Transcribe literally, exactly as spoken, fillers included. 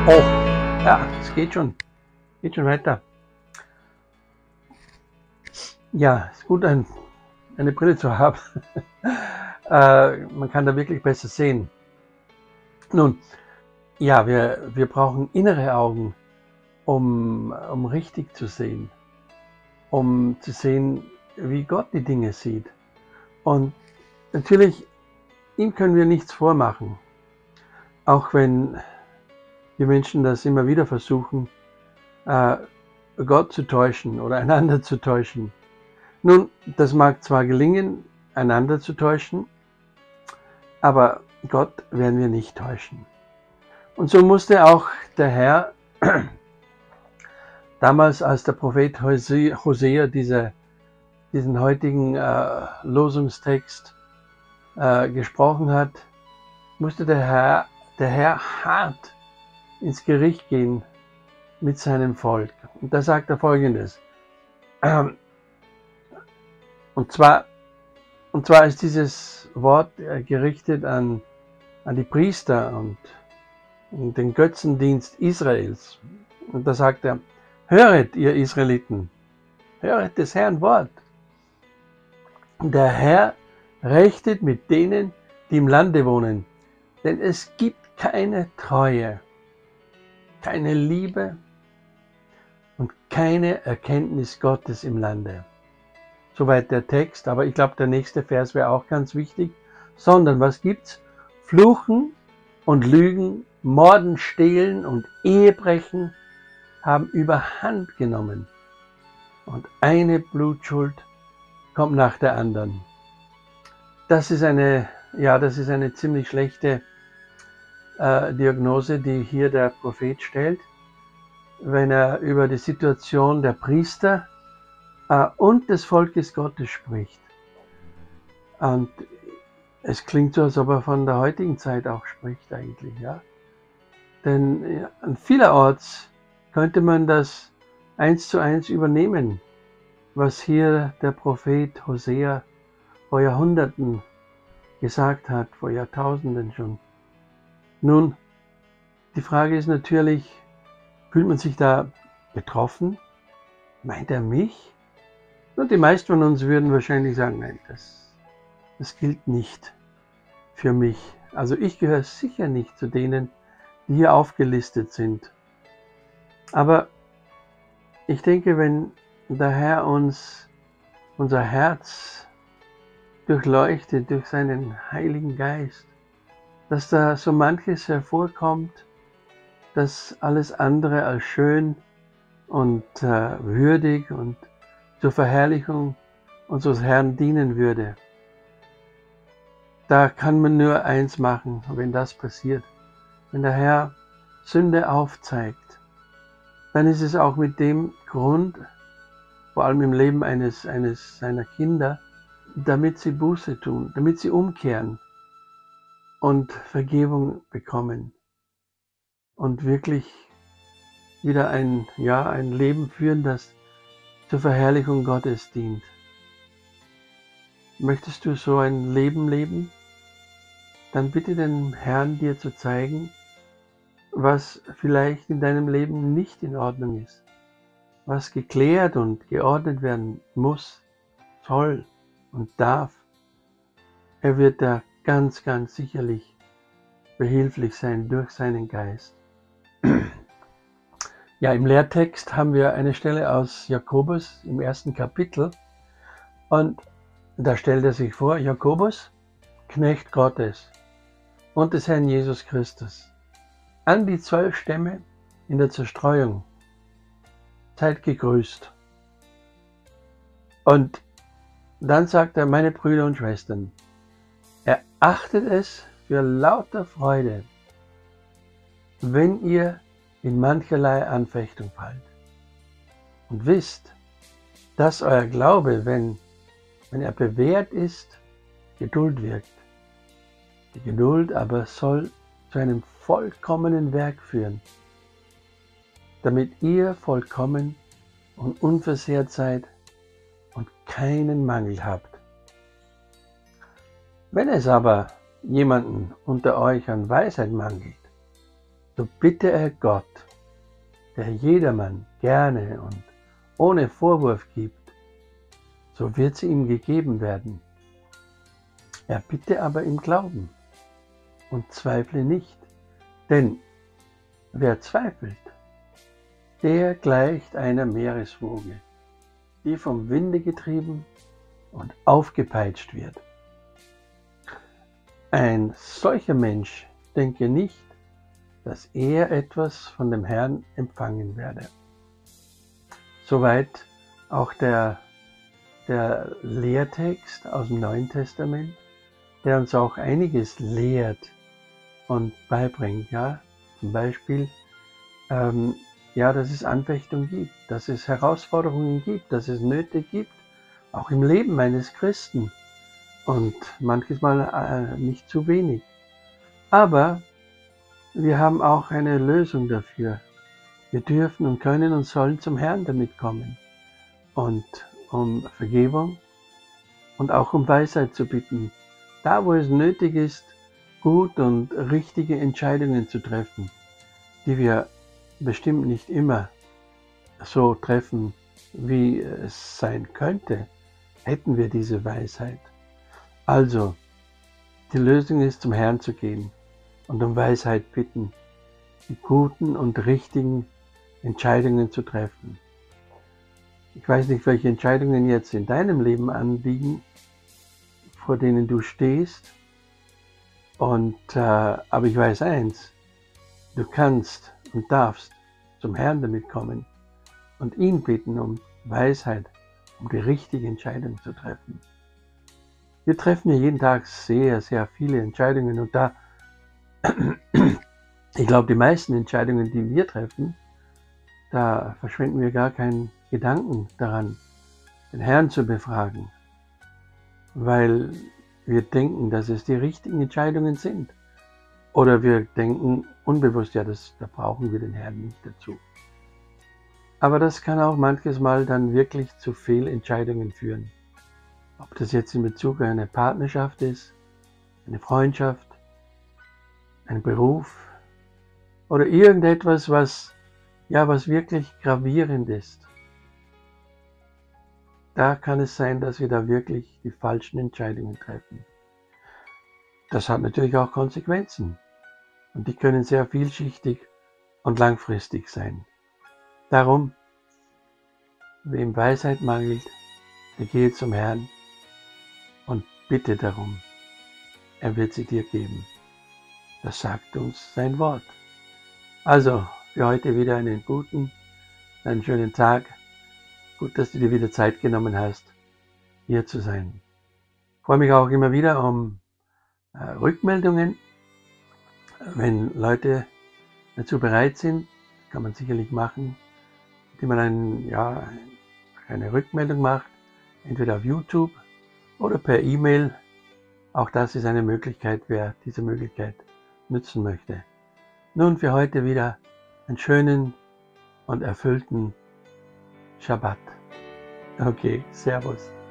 Oh, ja, es geht schon. Geht schon weiter. Ja, ist gut, ein, eine Brille zu haben. äh, man kann da wirklich besser sehen. Nun, ja, wir, wir brauchen innere Augen, um, um richtig zu sehen. Um zu sehen, wie Gott die Dinge sieht. Und natürlich, ihm können wir nichts vormachen. Auch wenn die Menschen das immer wieder versuchen, äh, Gott zu täuschen oder einander zu täuschen. Nun, das mag zwar gelingen, einander zu täuschen, aber Gott werden wir nicht täuschen. Und so musste auch der Herr damals, als der Prophet Hosea diese, diesen heutigen äh, Losungstext äh, gesprochen hat, musste der Herr, der Herr hart ins Gericht gehen mit seinem Volk. Und da sagt er Folgendes. Und zwar, und zwar ist dieses Wort gerichtet an, an die Priester und, und den Götzendienst Israels. Und da sagt er, höret ihr Israeliten, höret des Herrn Wort. Der Herr rechtet mit denen, die im Lande wohnen, denn es gibt keine Treue, keine Liebe und keine Erkenntnis Gottes im Lande. Soweit der Text, aber ich glaube, der nächste Vers wäre auch ganz wichtig. Sondern was gibt's? Fluchen und Lügen, Morden, Stehlen und Ehebrechen haben überhand genommen. Und eine Blutschuld kommt nach der anderen. Das ist eine, ja, das ist eine ziemlich schlechte äh, Diagnose, die hier der Prophet stellt, wenn er über die Situation der Priester äh, und des Volkes Gottes spricht. Und es klingt so, als ob er von der heutigen Zeit auch spricht eigentlich, ja. Denn ja, an vielerorts könnte man das eins zu eins übernehmen, was hier der Prophet Hosea vor Jahrhunderten gesagt hat, vor Jahrtausenden schon. Nun, die Frage ist natürlich, fühlt man sich da betroffen? Meint er mich? Und die meisten von uns würden wahrscheinlich sagen, nein, das, das gilt nicht für mich. Also ich gehöre sicher nicht zu denen, die hier aufgelistet sind. Aber ich denke, wenn der Herr uns unser Herz durchleuchtet durch seinen Heiligen Geist, dass da so manches hervorkommt, das alles andere als schön und äh, würdig und zur Verherrlichung unseres Herrn dienen würde. Da kann man nur eins machen, wenn das passiert. Wenn der Herr Sünde aufzeigt, dann ist es auch mit dem Grund, vor allem im Leben eines, eines seiner Kinder, damit sie Buße tun, damit sie umkehren und Vergebung bekommen und wirklich wieder ein, ja, ein Leben führen, das zur Verherrlichung Gottes dient. Möchtest du so ein Leben leben? Dann bitte den Herrn dir zu zeigen, was vielleicht in deinem Leben nicht in Ordnung ist, was geklärt und geordnet werden muss, soll und darf. Er wird da ganz, ganz sicherlich behilflich sein durch seinen Geist. Ja, im Lehrtext haben wir eine Stelle aus Jakobus im ersten Kapitel und da stellt er sich vor, Jakobus, Knecht Gottes und des Herrn Jesus Christus, an die zwölf Stämme in der Zerstreuung, seid gegrüßt. Und dann sagt er, meine Brüder und Schwestern, erachtet es für lauter Freude, wenn ihr in mancherlei Anfechtung fallt. Und wisst, dass euer Glaube, wenn, wenn er bewährt ist, Geduld wirkt. Die Geduld aber soll zu einem vollkommenen Werk führen, damit ihr vollkommen und unversehrt seid und keinen Mangel habt. Wenn es aber jemanden unter euch an Weisheit mangelt, so bitte er Gott, der jedermann gerne und ohne Vorwurf gibt, so wird sie ihm gegeben werden. Er bitte aber im Glauben und zweifle nicht, denn wer zweifelt, der gleicht einer Meereswoge, die vom Winde getrieben und aufgepeitscht wird. Ein solcher Mensch denke nicht, dass er etwas von dem Herrn empfangen werde. Soweit auch der, der Lehrtext aus dem Neuen Testament, der uns auch einiges lehrt und beibringt. Ja? Zum Beispiel, ähm, ja, dass es Anfechtung gibt, dass es Herausforderungen gibt, dass es Nöte gibt, auch im Leben eines Christen und manches Mal äh, nicht zu wenig. Aber wir haben auch eine Lösung dafür. Wir dürfen und können und sollen zum Herrn damit kommen und um Vergebung und auch um Weisheit zu bitten, da wo es nötig ist, gut und richtige Entscheidungen zu treffen, die wir bestimmt nicht immer so treffen, wie es sein könnte, hätten wir diese Weisheit. Also, die Lösung ist, zum Herrn zu gehen und um Weisheit bitten, die guten und richtigen Entscheidungen zu treffen. Ich weiß nicht, welche Entscheidungen jetzt in deinem Leben anliegen, vor denen du stehst, und, äh, aber ich weiß eins, du kannst und darfst zum Herrn damit kommen und ihn bitten um Weisheit, um die richtige Entscheidung zu treffen. Wir treffen ja jeden Tag sehr, sehr viele Entscheidungen und da, ich glaube, die meisten Entscheidungen, die wir treffen, da verschwenden wir gar keinen Gedanken daran, den Herrn zu befragen, weil wir denken, dass es die richtigen Entscheidungen sind. Oder wir denken unbewusst, ja, das, da brauchen wir den Herrn nicht dazu. Aber das kann auch manches Mal dann wirklich zu Fehlentscheidungen führen. Ob das jetzt in Bezug auf eine Partnerschaft ist, eine Freundschaft, ein Beruf oder irgendetwas, was, ja, was wirklich gravierend ist. Da kann es sein, dass wir da wirklich die falschen Entscheidungen treffen. Das hat natürlich auch Konsequenzen und die können sehr vielschichtig und langfristig sein. Darum, wem Weisheit mangelt, der gehe zum Herrn und bitte darum. Er wird sie dir geben. Das sagt uns sein Wort. Also, für heute wieder einen guten, einen schönen Tag. Gut, dass du dir wieder Zeit genommen hast, hier zu sein. Ich freue mich auch immer wieder um äh, Rückmeldungen. Wenn Leute dazu bereit sind, kann man sicherlich machen, indem man ein, ja, eine Rückmeldung macht, entweder auf YouTube oder per E-Mail. Auch das ist eine Möglichkeit, wer diese Möglichkeit nutzen möchte. Nun für heute wieder einen schönen und erfüllten Schabbat. Okay, Servus.